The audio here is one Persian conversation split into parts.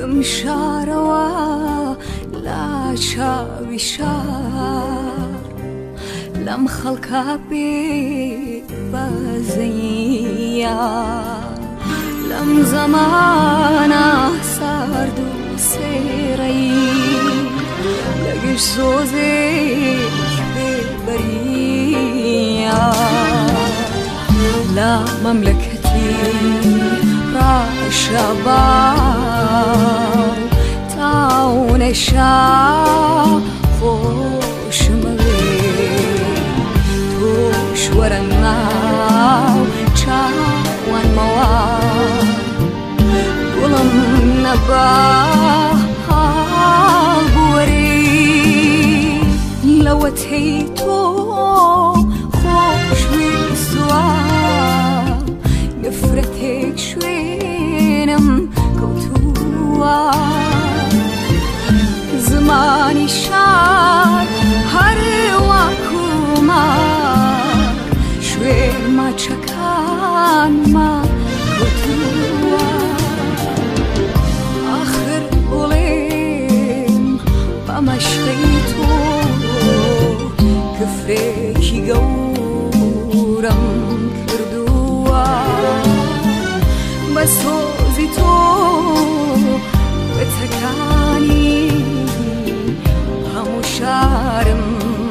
بمشارەوە لا چاوی شار لەم خەڵکا بێ بەزەیە لەم زەمانە سارد و سێرەی لەگەشت سۆزێک بێبەریە لە مەملەکەتی ڕاشەباو تاونەشا خۆشمەوێ تۆش وەرە ناو چاوانمەوە گوڵم نەبا هاڵبوەری لەوە تێی تۆ خۆشویستوە نفرەتێک شوێنم کەوتووە زمانی شار هەروە کومار شوێن ماچەکانمان کەوتووە ئاخر بڵێم بە مەشقی تۆ کفرێکی گەورەم کردووە بە سۆزی تۆ وتەکانی هەموو شارم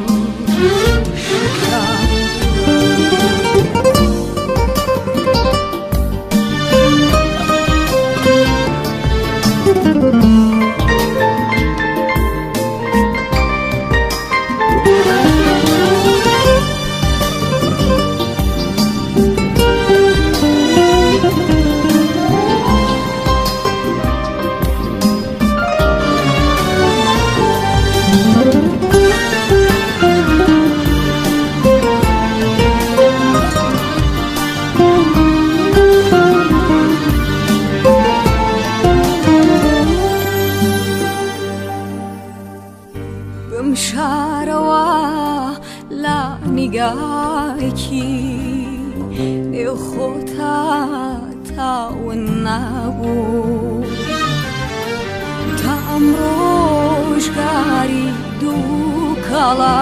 بمشارەوە لا نیگایکی نێو خۆتا تاون نابوو تا ئەم ڕۆژگاری دوو کاڵا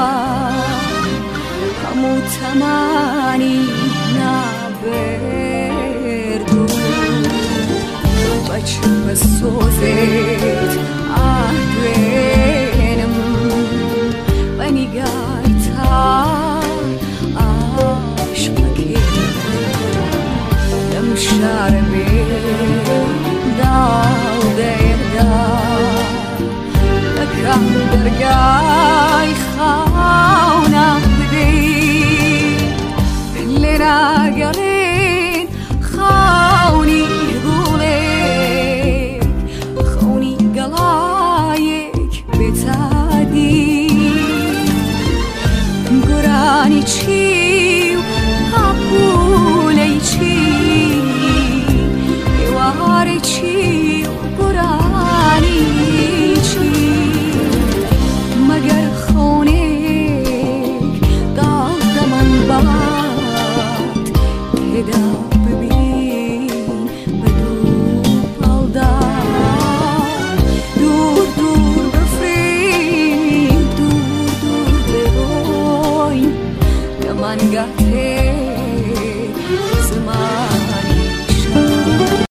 هەموو تەمانی نابردوو بەچ بە سۆزێت ئادوێنم بە نیگای تا عاشقەکێ لەم شارە بێدا و دەیەدا لە کام دەرگای خاونە بدەی لێ ناگەڕێن خاونی گوڵێک خەونی گەڵایەک بێتادی گۆرانی چی و هەپولەی چی ئێوارەی چی و گۆرانی چی مەگەر خەونێک داڵ دەمەن بات تێدا ببین بە دوو پەڵدا دوور دوور بفرین دوور دوور ببۆین دەمانگاتێ زمان